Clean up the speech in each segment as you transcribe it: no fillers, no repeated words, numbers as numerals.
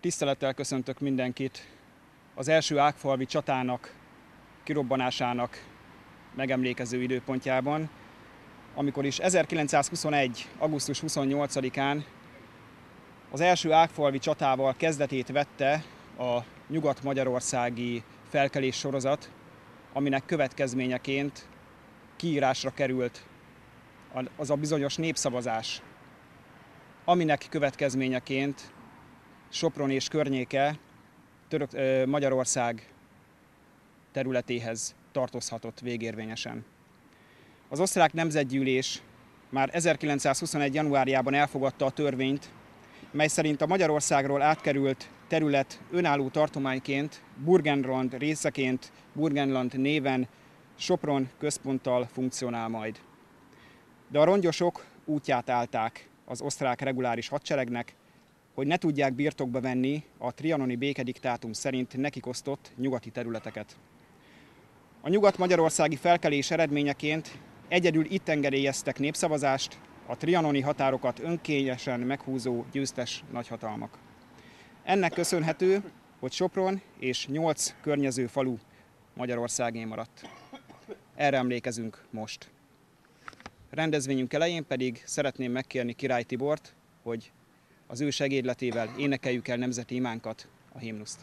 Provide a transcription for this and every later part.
Tisztelettel köszöntök mindenkit az első ágfalvi csatának, kirobbanásának megemlékező időpontjában, amikor is 1921. augusztus 28-án az első ágfalvi csatával kezdetét vette a nyugat-magyarországi felkelés sorozat, aminek következményeként kiírásra került az a bizonyos népszavazás, aminek következményeként Sopron és környéke Magyarország területéhez tartozhatott végérvényesen. Az osztrák nemzetgyűlés már 1921. januárjában elfogadta a törvényt, mely szerint a Magyarországról átkerült terület önálló tartományként, Burgenland részeként, Burgenland néven Sopron központtal funkcionál majd. De a rongyosok útját állták az osztrák reguláris hadseregnek, hogy ne tudják birtokba venni a trianoni békediktátum szerint nekikosztott nyugati területeket. A nyugat-magyarországi felkelés eredményeként egyedül itt engedélyeztek népszavazást a trianoni határokat önkényesen meghúzó győztes nagyhatalmak. Ennek köszönhető, hogy Sopron és 8 környező falu Magyarországé maradt. Erre emlékezünk most. Rendezvényünk elején pedig szeretném megkérni Király Tibort, hogy az ő segédletével énekeljük el nemzeti imánkat, a himnuszt.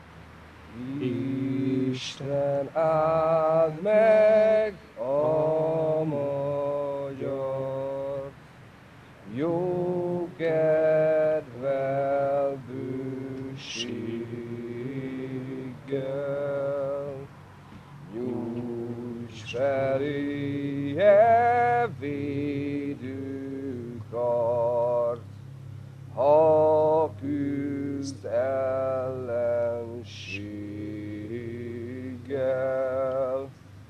Isten áld meg a magyar, jó kedvel, bőséggel, nyújts feléje védőkart, ha küzd ellenséggel.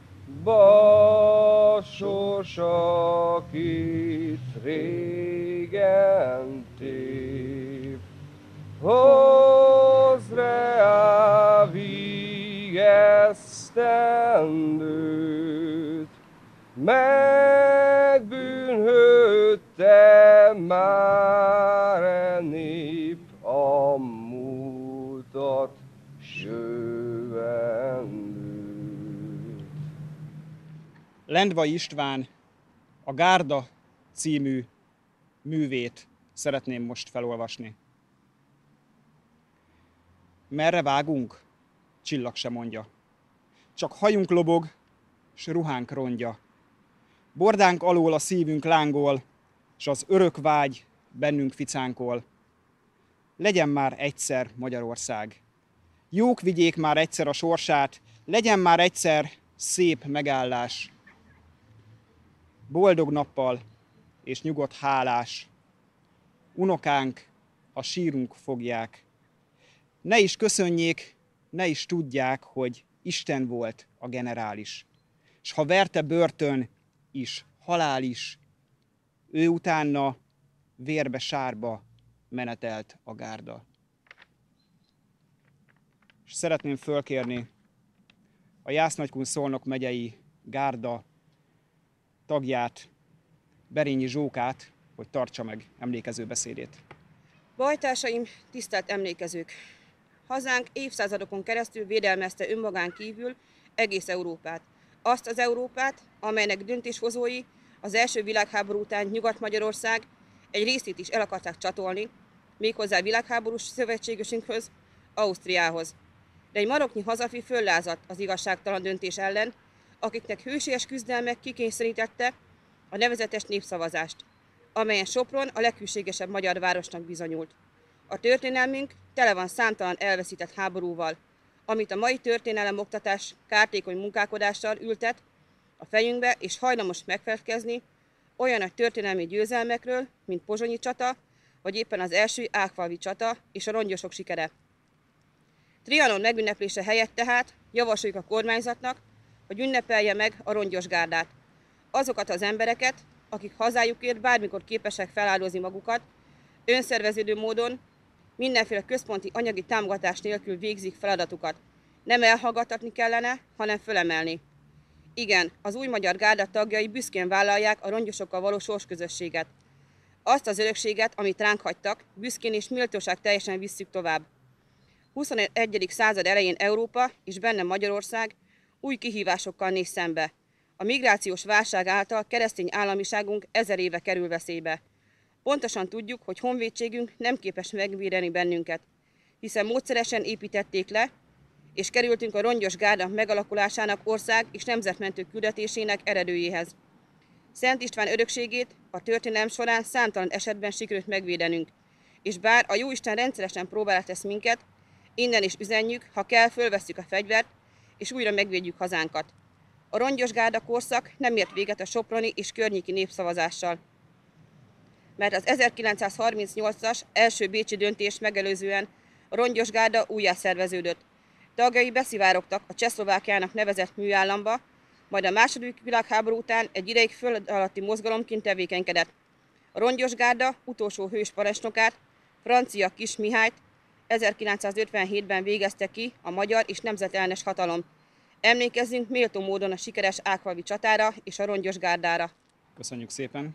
Basos, akit régen tép, hozz rá vigesztendőt, megbűnhődte már e nép a múltat s jövendőt. Lendvai István a Gárda című művét szeretném most felolvasni. Merre vágunk? Csillag se mondja. Csak hajunk lobog, s ruhánk rongya. Bordánk alól a szívünk lángol, s az örök vágy bennünk ficánkol. Legyen már egyszer Magyarország. Jók vigyék már egyszer a sorsát, legyen már egyszer szép megállás. Boldog nappal és nyugodt hálás. Unokánk a sírunk fogják. Ne is köszönjék, ne is tudják, hogy Isten volt a generális. S ha verte börtön is, halál is, ő utána vérbe sárba menetelt a gárda. És szeretném fölkérni a Jász-Nagykun-Szolnok megyei gárda tagját, Berényi Zsókát, hogy tartsa meg emlékező beszédét. Bajtársaim, tisztelt emlékezők! Hazánk évszázadokon keresztül védelmezte önmagán kívül egész Európát. Azt az Európát, amelynek döntéshozói az első világháború után Nyugat-Magyarország egy részét is el akarták csatolni, méghozzá világháborús szövetségesünkhöz, Ausztriához. De egy maroknyi hazafi föllázadt az igazságtalan döntés ellen, akiknek hősies küzdelmek kikényszerítette a nevezetes népszavazást, amelyen Sopron a leghűségesebb magyar városnak bizonyult. A történelmünk tele van számtalan elveszített háborúval, amit a mai történelemoktatás kártékony munkálkodással ültet a fejünkbe, és hajlamos megfelelkezni olyan nagy történelmi győzelmekről, mint Pozsonyi csata, vagy éppen az első ágfalvi csata és a rongyosok sikere. Trianon megünneplése helyett tehát javasoljuk a kormányzatnak, hogy ünnepelje meg a rongyosgárdát. Azokat az embereket, akik hazájukért bármikor képesek feláldozni magukat, önszerveződő módon, mindenféle központi anyagi támogatás nélkül végzik feladatukat. Nem elhallgattatni kellene, hanem fölemelni. Igen, az új magyar gárda tagjai büszkén vállalják a rongyosokkal való sorsközösséget. Azt az örökséget, amit ránk hagytak, büszkén és méltóság teljesen visszük tovább. 21. század elején Európa, és benne Magyarország új kihívásokkal néz szembe. A migrációs válság által keresztény államiságunk 1000 éve kerül veszélybe. Pontosan tudjuk, hogy honvédségünk nem képes megvédeni bennünket, hiszen módszeresen építették le, és kerültünk a rongyos gárda megalakulásának ország és nemzetmentő küldetésének eredőjéhez. Szent István örökségét a történelem során számtalan esetben sikerült megvédenünk, és bár a Jóisten rendszeresen próbára tesz minket, innen is üzenjük, ha kell, fölvesszük a fegyvert, és újra megvédjük hazánkat. A rongyos gárda korszak nem ért véget a soproni és környéki népszavazással, mert az 1938-as első bécsi döntés megelőzően a rongyos gárda újjászerveződött. Tagjai beszivárogtak a Csehszlovákiának nevezett műállamba, majd a második világháború után egy ideig föld alatti mozgalomként tevékenykedett. A rongyos gárda utolsó hős parancsnokát, Francia Kis Mihályt 1957-ben végezte ki a magyar és nemzetellenes hatalom. Emlékezzünk méltó módon a sikeres ágfalvi csatára és a rongyos gárdára. Köszönjük szépen!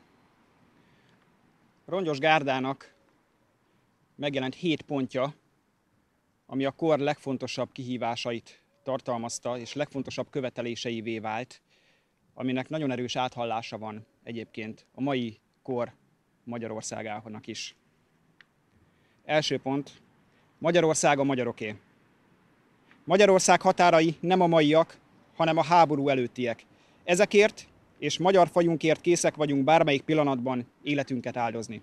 A rongyos gárdának megjelent 7 pontja, ami a kor legfontosabb kihívásait tartalmazta, és legfontosabb követeléseivé vált, aminek nagyon erős áthallása van egyébként a mai kor Magyarországának is. Első pont, Magyarország a magyaroké. Magyarország határai nem a maiak, hanem a háború előttiek. Ezekért és magyar fajunkért készek vagyunk bármelyik pillanatban életünket áldozni.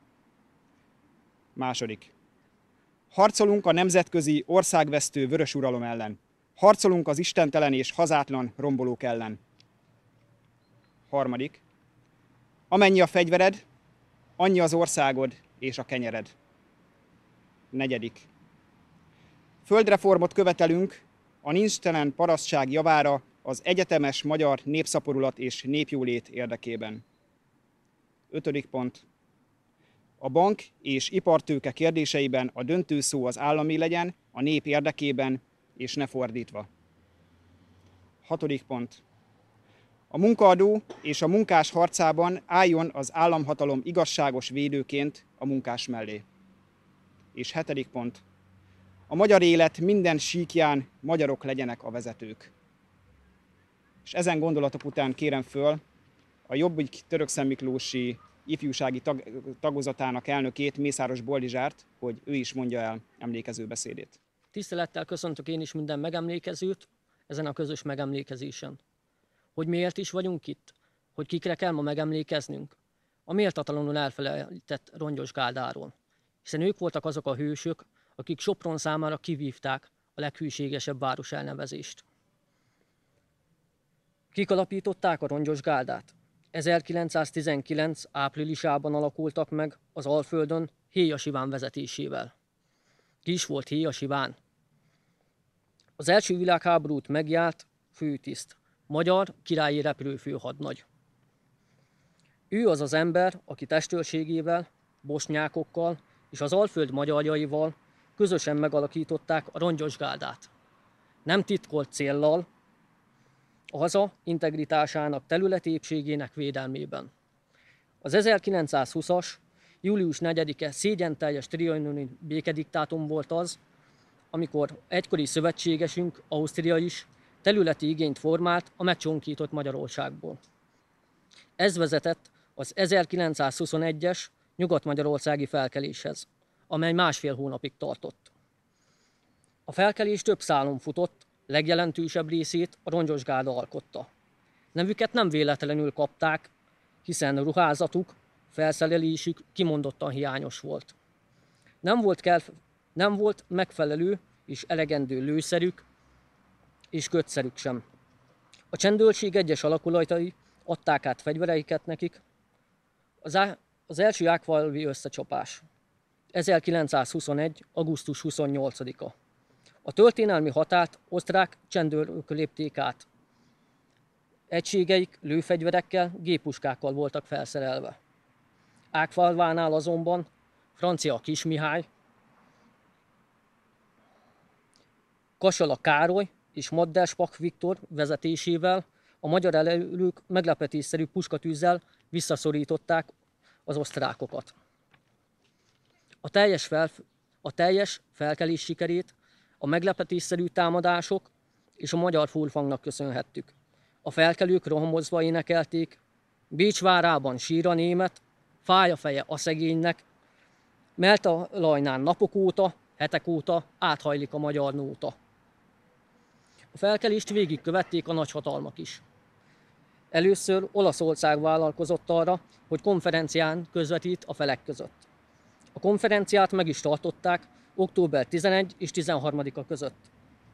Második. Harcolunk a nemzetközi országvesztő vörös uralom ellen. Harcolunk az istentelen és hazátlan rombolók ellen. Harmadik. Amennyi a fegyvered, annyi az országod és a kenyered. Negyedik. Földreformot követelünk a nincstelen parasztság javára az egyetemes magyar népszaporulat és népjólét érdekében. Ötödik pont. A bank és ipartőke kérdéseiben a döntő szó az állami legyen, a nép érdekében, és ne fordítva. Hatodik pont. A munkaadó és a munkás harcában álljon az államhatalom igazságos védőként a munkás mellé. És hetedik pont. A magyar élet minden síkján magyarok legyenek a vezetők. És ezen gondolatok után kérem föl a Jobbik Törökszentmiklósi ifjúsági tagozatának elnökét, Mészáros Boldizsárt, hogy ő is mondja el emlékező beszédét. Tisztelettel köszöntök én is minden megemlékezőt ezen a közös megemlékezésen. Hogy miért is vagyunk itt? Hogy kikre kell ma megemlékeznünk? A méltatlanul elfelejtett rongyos gárdáról. Hiszen ők voltak azok a hősök, akik Sopron számára kivívták a leghűségesebb város elnevezést. Kik alapították a rongyos gárdát? 1919. áprilisában alakultak meg az Alföldön Héjas Iván vezetésével. Ki is volt Héjas Iván? Az első világháborút megjárt főtiszt, magyar királyi repülőfőhadnagy. Ő az az ember, aki testőrségével, bosnyákokkal és az Alföld magyarjaival közösen megalakították a rongyos gárdát. Nem titkolt céllal, a haza integritásának, területépségének védelmében. Az 1920-as, július 4-e szégyenteljes trianoni békediktátum volt az, amikor egykori szövetségesünk, Ausztria is területi igényt formált a megcsonkított Magyarországból. Ez vezetett az 1921-es nyugat-magyarországi felkeléshez, amely 1,5 hónapig tartott. A felkelés több szálon futott, legjelentősebb részét a rongyos gárda alkotta. Nevüket nem véletlenül kapták, hiszen ruházatuk, felszerelésük kimondottan hiányos volt. Nem volt megfelelő és elegendő lőszerük és kötszerük sem. A csendőrség egyes alakulatai adták át fegyvereiket nekik. Az első ágfalvi összecsapás. 1921. augusztus 28-a. A történelmi határt osztrák csendőrök lépték át. Egységeik lőfegyverekkel, géppuskákkal voltak felszerelve. Ágfalvánál azonban francia Kis Mihály, Kasala Károly és Madderspach Viktor vezetésével a magyar erők meglepetésszerű puskatűzzel visszaszorították az osztrákokat. A teljes felkelés sikerét a meglepetésszerű támadások és a magyar furfangnak köszönhettük. A felkelők rohamozva énekelték, Bécs várában sír a német, fáj a feje a szegénynek, mert a Lajnán napok óta, hetek óta áthajlik a magyar nóta. A felkelést végigkövették a nagyhatalmak is. Először Olaszország vállalkozott arra, hogy konferencián közvetít a felek között. A konferenciát meg is tartották október 11 és 13-a között.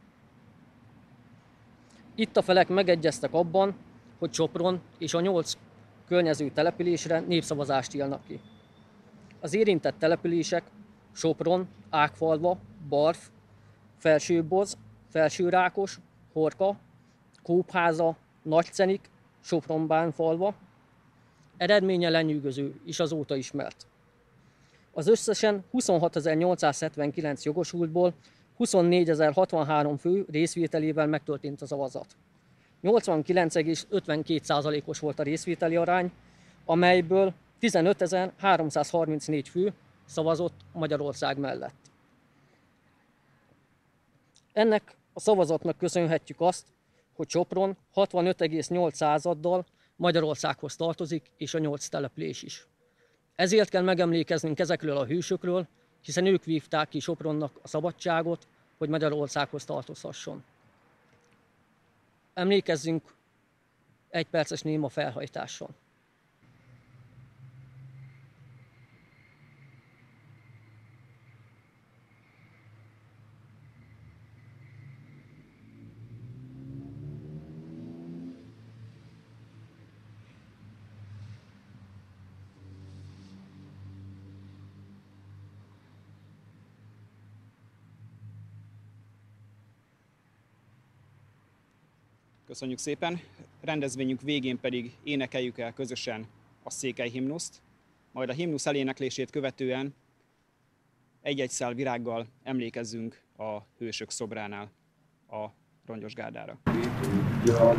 Itt a felek megegyeztek abban, hogy Sopron és a 8 környező településre népszavazást írnak ki. Az érintett települések Sopron, Ágfalva, Barf, Felsőboz, Felsőrákos, Horka, Kópháza, Nagycenik, Sopron-Bánfalva. Eredménye lenyűgöző és azóta ismert. Az összesen 26.879 jogosultból 24.063 fő részvételével megtörtént a szavazat. 89,52%-os volt a részvételi arány, amelyből 15.334 fő szavazott Magyarország mellett. Ennek a szavazatnak köszönhetjük azt, hogy Sopron 65,8%-dal Magyarországhoz tartozik, és a 8 település is. Ezért kell megemlékeznünk ezekről a hősökről, hiszen ők vívták ki Sopronnak a szabadságot, hogy Magyarországhoz tartozhasson. Emlékezzünk egy perces néma felhajtással. Köszönjük szépen! Rendezvényünk végén pedig énekeljük el közösen a székely himnuszt, majd a himnusz eléneklését követően egy-egy szál virággal emlékezzünk a hősök szobránál a Rongyosgárdára. Ki tudja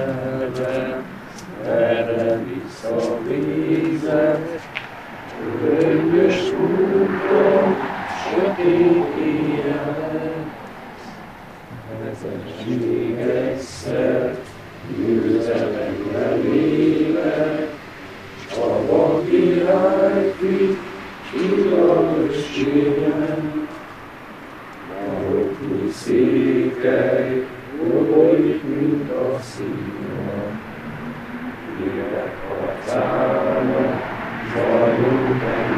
merre visszavézett, könnyös úton, sötét éjjel. Vezesség egyszer, győzelemre lélek, a királyfi, csillagösségen. Maroknyi székely, folyik, mint a színra, élek arcának, zajló